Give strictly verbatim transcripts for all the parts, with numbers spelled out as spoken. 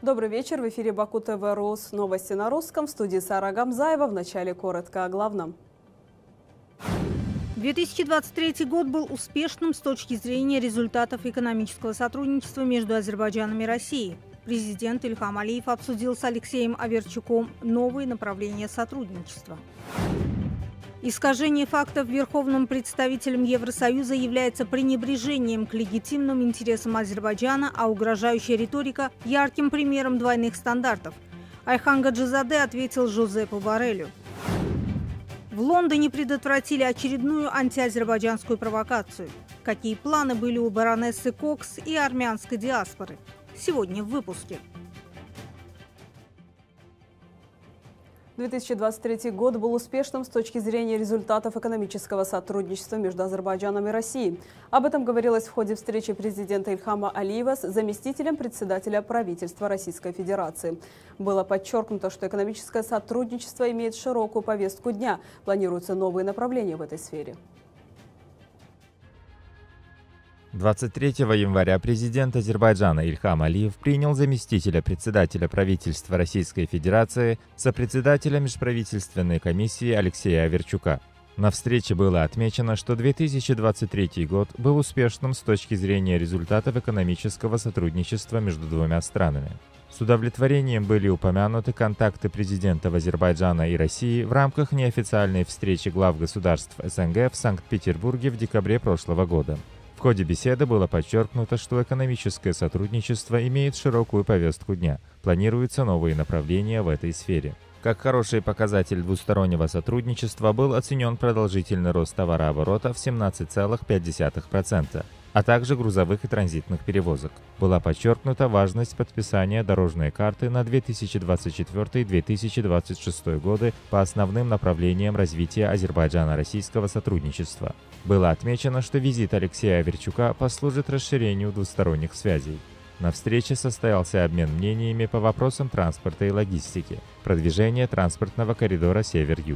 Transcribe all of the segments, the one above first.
Добрый вечер. В эфире Баку ТВ-Рус. Новости на русском. В студии Сара Гамзаева. Вначале коротко о главном. две тысячи двадцать третий год был успешным с точки зрения результатов экономического сотрудничества между Азербайджаном и Россией. Президент Ильхам Алиев обсудил с Алексеем Аверчуком новые направления сотрудничества. Искажение фактов верховным представителем Евросоюза является пренебрежением к легитимным интересам Азербайджана, а угрожающая риторика – ярким примером двойных стандартов. Айхан Гаджизаде ответил Жозепу Борреллю. В Лондоне предотвратили очередную антиазербайджанскую провокацию. Какие планы были у баронессы Кокс и армянской диаспоры? Сегодня в выпуске. две тысячи двадцать третий год был успешным с точки зрения результатов экономического сотрудничества между Азербайджаном и Россией. Об этом говорилось в ходе встречи президента Ильхама Алиева с заместителем председателя правительства Российской Федерации. Было подчеркнуто, что экономическое сотрудничество имеет широкую повестку дня. Планируются новые направления в этой сфере. двадцать третьего января президент Азербайджана Ильхам Алиев принял заместителя председателя правительства Российской Федерации, сопредседателя межправительственной комиссии Алексея Аверчука. На встрече было отмечено, что две тысячи двадцать третий год был успешным с точки зрения результатов экономического сотрудничества между двумя странами. С удовлетворением были упомянуты контакты президентов Азербайджана и России в рамках неофициальной встречи глав государств СНГ в Санкт-Петербурге в декабре прошлого года. В ходе беседы было подчеркнуто, что экономическое сотрудничество имеет широкую повестку дня. Планируются новые направления в этой сфере. Как хороший показатель двустороннего сотрудничества был оценен продолжительный рост товарооборота в семнадцать целых пять десятых процента, а также грузовых и транзитных перевозок. Была подчеркнута важность подписания дорожной карты на две тысячи двадцать четвёртый — две тысячи двадцать шестой годы по основным направлениям развития Азербайджано-российского сотрудничества. Было отмечено, что визит Алексея Аверчука послужит расширению двусторонних связей. На встрече состоялся обмен мнениями по вопросам транспорта и логистики, продвижение транспортного коридора Север-Юг.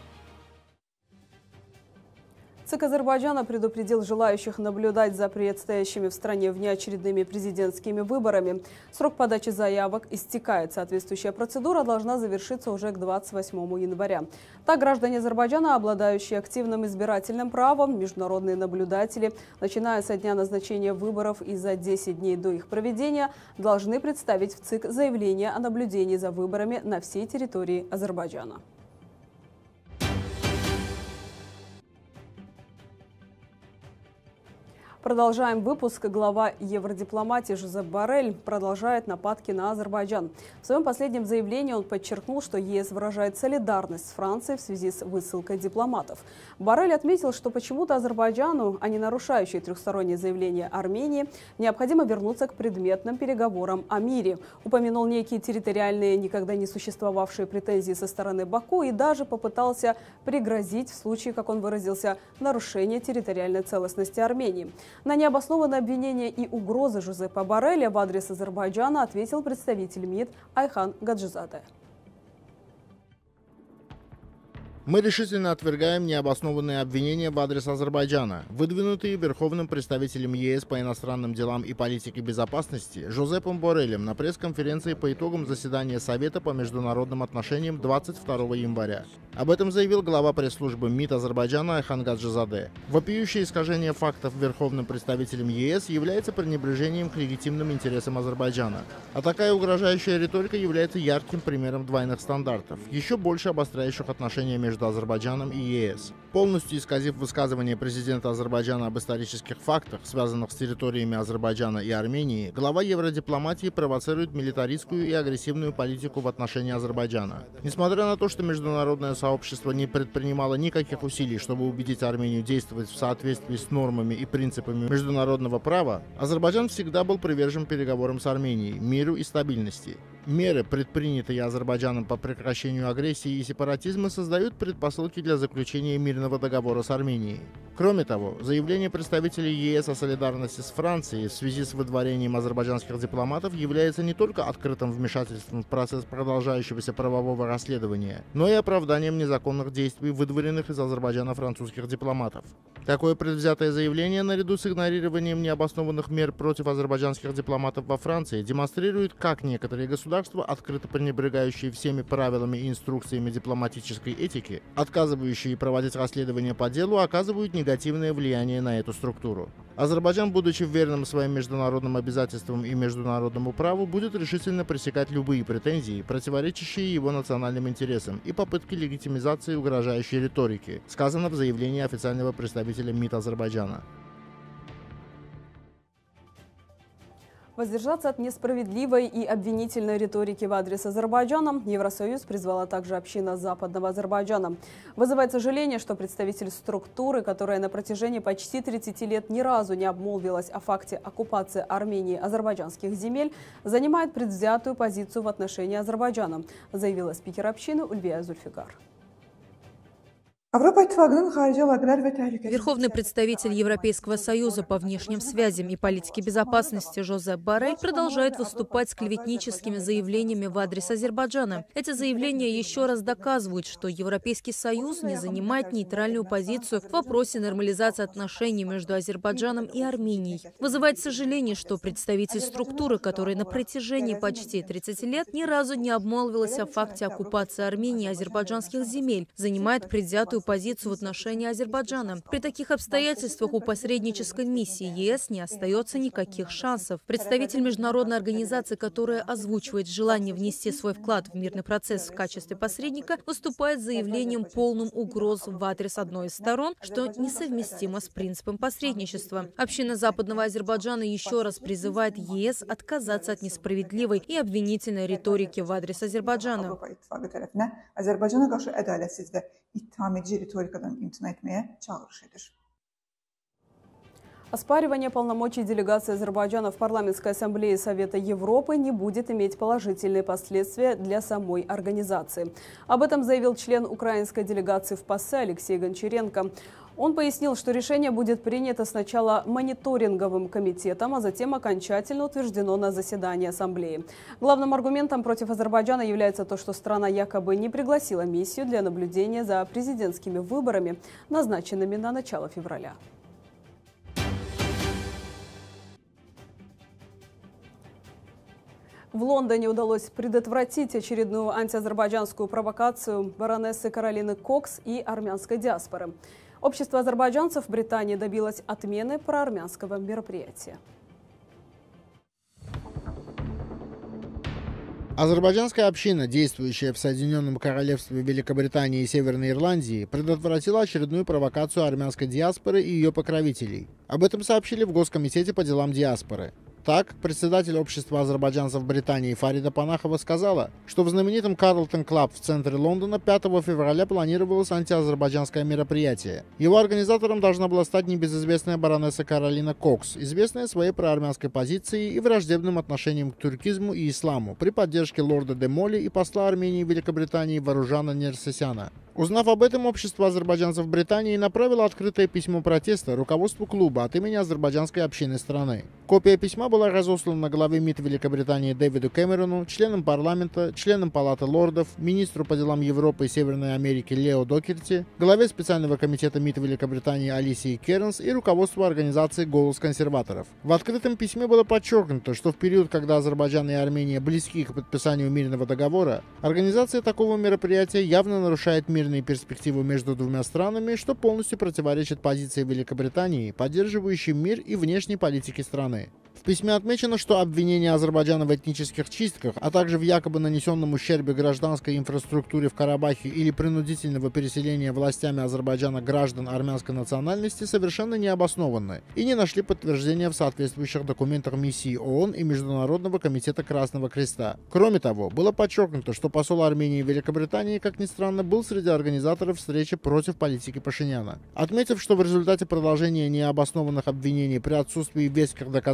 ЦИК Азербайджана предупредил желающих наблюдать за предстоящими в стране внеочередными президентскими выборами. Срок подачи заявок истекает. Соответствующая процедура должна завершиться уже к двадцать восьмому января. Так, граждане Азербайджана, обладающие активным избирательным правом, международные наблюдатели, начиная со дня назначения выборов и за десять дней до их проведения, должны представить в ЦИК заявление о наблюдении за выборами на всей территории Азербайджана. Продолжаем выпуск. Глава евродипломатии Жозеп Боррель продолжает нападки на Азербайджан. В своем последнем заявлении он подчеркнул, что ЕС выражает солидарность с Францией в связи с высылкой дипломатов. Боррель отметил, что почему-то Азербайджану, а не нарушающей трехстороннее заявление Армении, необходимо вернуться к предметным переговорам о мире. Упомянул некие территориальные, никогда не существовавшие претензии со стороны Баку и даже попытался пригрозить в случае, как он выразился, нарушения территориальной целостности Армении. На необоснованное обвинение и угрозы Жозепа Борреля в адрес Азербайджана ответил представитель МИД Айхан Гаджизаде. Мы решительно отвергаем необоснованные обвинения в адрес Азербайджана, выдвинутые верховным представителем ЕС по иностранным делам и политике безопасности Жозепом Боррелем на пресс-конференции по итогам заседания Совета по международным отношениям двадцать второго января. Об этом заявил глава пресс-службы МИД Азербайджана Айхан Гаджизаде. Вопиющее искажение фактов верховным представителем ЕС является пренебрежением к легитимным интересам Азербайджана. А такая угрожающая риторика является ярким примером двойных стандартов, еще больше обостряющих отношения между Азербайджаном и ЕС. Полностью исказив высказывание президента Азербайджана об исторических фактах, связанных с территориями Азербайджана и Армении, глава евродипломатии провоцирует милитаристскую и агрессивную политику в отношении Азербайджана. Несмотря на то, что международное сообщество не предпринимало никаких усилий, чтобы убедить Армению действовать в соответствии с нормами и принципами международного права, Азербайджан всегда был привержен переговорам с Арменией, миру и стабильности. Меры, предпринятые Азербайджаном по прекращению агрессии и сепаратизма, создают предпосылки для заключения мирного договора с Арменией. Кроме того, заявление представителей ЕС о солидарности с Францией в связи с выдворением азербайджанских дипломатов является не только открытым вмешательством в процесс продолжающегося правового расследования, но и оправданием осуждением незаконных действий выдворенных из Азербайджана французских дипломатов. Такое предвзятое заявление, наряду с игнорированием необоснованных мер против азербайджанских дипломатов во Франции, демонстрирует, как некоторые государства, открыто пренебрегающие всеми правилами и инструкциями дипломатической этики, отказывающие проводить расследование по делу, оказывают негативное влияние на эту структуру. Азербайджан, будучи верным своим международным обязательствам и международному праву, будет решительно пресекать любые претензии, противоречащие его национальным интересам, и попытки легитимизации угрожающей риторики, сказано в заявлении официального представителя МИД Азербайджана. Воздержаться от несправедливой и обвинительной риторики в адрес Азербайджана Евросоюз призвала также община Западного Азербайджана. Вызывает сожаление, что представитель структуры, которая на протяжении почти тридцати лет ни разу не обмолвилась о факте оккупации Армении азербайджанских земель, занимает предвзятую позицию в отношении Азербайджана, заявила спикер общины Ульвия Зульфигар. Верховный представитель Европейского союза по внешним связям и политике безопасности Жозеп Боррель продолжает выступать с клеветническими заявлениями в адрес Азербайджана. Эти заявления еще раз доказывают, что Европейский союз не занимает нейтральную позицию в вопросе нормализации отношений между Азербайджаном и Арменией. Вызывает сожаление, что представитель структуры, которая на протяжении почти тридцати лет ни разу не обмолвилась о факте оккупации Армении азербайджанских земель, занимает предвзятую позицию в отношении Азербайджана. При таких обстоятельствах у посреднической миссии ЕС не остается никаких шансов. Представитель международной организации, которая озвучивает желание внести свой вклад в мирный процесс в качестве посредника, выступает с заявлением полным угроз в адрес одной из сторон, что несовместимо с принципом посредничества. Община Западного Азербайджана еще раз призывает ЕС отказаться от несправедливой и обвинительной риторики в адрес Азербайджана. Оспаривание полномочий делегации Азербайджана в парламентской ассамблее Совета Европы не будет иметь положительные последствия для самой организации. Об этом заявил член украинской делегации в ПАСЕ Алексей Гончаренко. Он пояснил, что решение будет принято сначала мониторинговым комитетом, а затем окончательно утверждено на заседании Ассамблеи. Главным аргументом против Азербайджана является то, что страна якобы не пригласила миссию для наблюдения за президентскими выборами, назначенными на начало февраля. В Лондоне удалось предотвратить очередную антиазербайджанскую провокацию баронессы Каролины Кокс и армянской диаспоры. Общество азербайджанцев в Британии добилось отмены проармянского мероприятия. Азербайджанская община, действующая в Соединенном Королевстве Великобритании и Северной Ирландии, предотвратила очередную провокацию армянской диаспоры и ее покровителей. Об этом сообщили в Госкомитете по делам диаспоры. Так, председатель общества азербайджанцев Британии Фарида Панахова сказала, что в знаменитом Карлтон Клаб в центре Лондона пятого февраля планировалось антиазербайджанское мероприятие. Его организатором должна была стать небезызвестная баронесса Каролина Кокс, известная своей проармянской позицией и враждебным отношением к туркизму и исламу, при поддержке лорда де Молли и посла Армении в Великобритании Варужана Нерсесяна. Узнав об этом, общество азербайджанцев Британии направило открытое письмо протеста руководству клуба от имени азербайджанской общины страны. Копия письма была разослана главе МИД Великобритании Дэвиду Кэмерону, членам парламента, членам Палаты лордов, министру по делам Европы и Северной Америки Лео Докерти, главе специального комитета МИД Великобритании Алисии Кернс и руководству организации «Голос консерваторов». В открытом письме было подчеркнуто, что в период, когда Азербайджан и Армения близки к подписанию мирного договора, организация такого мероприятия явно нарушает мирные перспективы между двумя странами, что полностью противоречит позиции Великобритании, поддерживающей мир и внешней политики страны. В письме отмечено, что обвинения Азербайджана в этнических чистках, а также в якобы нанесенном ущербе гражданской инфраструктуре в Карабахе или принудительного переселения властями Азербайджана граждан армянской национальности совершенно необоснованны и не нашли подтверждения в соответствующих документах миссии ООН и Международного комитета Красного Креста. Кроме того, было подчеркнуто, что посол Армении в Великобритании, как ни странно, был среди организаторов встречи против политики Пашиняна. Отметив, что в результате продолжения необоснованных обвинений при отсутствии веских доказательств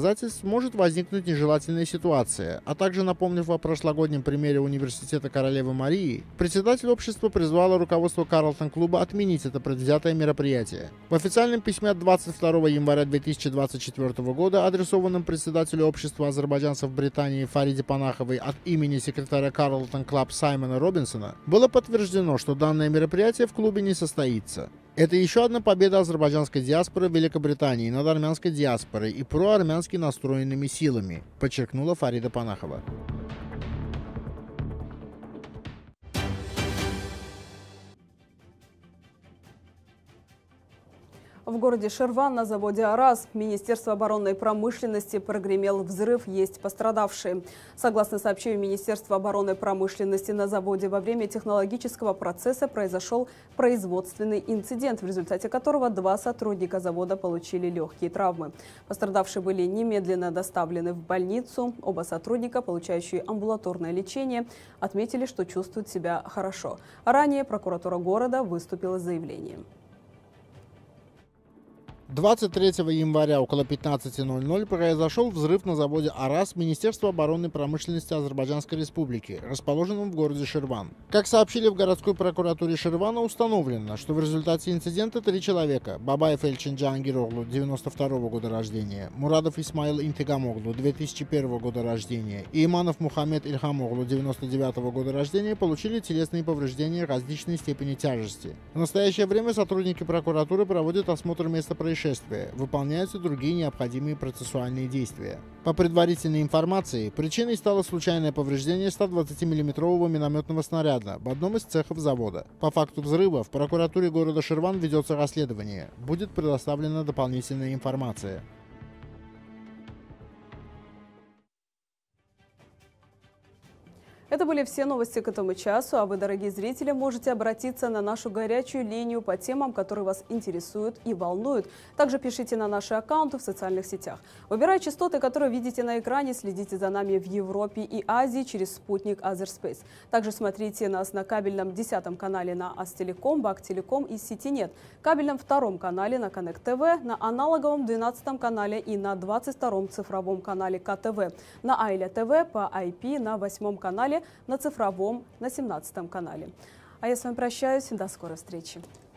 государств может возникнуть нежелательная ситуация, а также напомнив о прошлогоднем примере университета Королевы Марии, председатель общества призвала руководство Карлтон-клуба отменить это предвзятое мероприятие. В официальном письме от двадцать второго января две тысячи двадцать четвёртого года, адресованном председателю общества азербайджанцев Британии Фариде Панаховой от имени секретаря Карлтон Клаб Саймона Робинсона, было подтверждено, что данное мероприятие в клубе не состоится. Это еще одна победа азербайджанской диаспоры в Великобритании над армянской диаспорой и проармянски настроенными силами, подчеркнула Фарида Панахова. В городе Ширван на заводе «Арас» Министерство оборонной промышленности прогремел взрыв, есть пострадавшие. Согласно сообщению Министерства оборонной промышленности, на заводе во время технологического процесса произошел производственный инцидент, в результате которого два сотрудника завода получили легкие травмы. Пострадавшие были немедленно доставлены в больницу. Оба сотрудника, получающие амбулаторное лечение, отметили, что чувствуют себя хорошо. Ранее прокуратура города выступила с заявлением. двадцать третьего января около пятнадцати ноль-ноль произошел взрыв на заводе «Арас» Министерства оборонной промышленности Азербайджанской Республики, расположенном в городе Ширван. Как сообщили в городской прокуратуре Ширвана, установлено, что в результате инцидента три человека – Бабаев Эльчин Джангироглу, девяносто второго года рождения, Мурадов Исмаил Интегамоглу, две тысячи первого года рождения и Иманов Мухаммед Ильхамоглу, девяносто девятого года рождения, получили телесные повреждения различной степени тяжести. В настоящее время сотрудники прокуратуры проводят осмотр места происшествия. Выполняются другие необходимые процессуальные действия. По предварительной информации, причиной стало случайное повреждение ста двадцатимиллиметрового минометного снаряда в одном из цехов завода. По факту взрыва в прокуратуре города Ширван ведется расследование. Будет предоставлена дополнительная информация. Это были все новости к этому часу, а вы, дорогие зрители, можете обратиться на нашу горячую линию по темам, которые вас интересуют и волнуют. Также пишите на наши аккаунты в социальных сетях. Выбирая частоты, которые видите на экране, следите за нами в Европе и Азии через спутник Азерспейс. Также смотрите нас на кабельном десятом канале на Астелеком, Бактелеком и Ситинет, кабельном втором канале на Коннект ТВ, на аналоговом двенадцатом канале и на двадцать втором цифровом канале КТВ, на Айля ТВ по ай пи на восьмом канале, на цифровом на семнадцатом канале. А я с вами прощаюсь. До скорой встречи.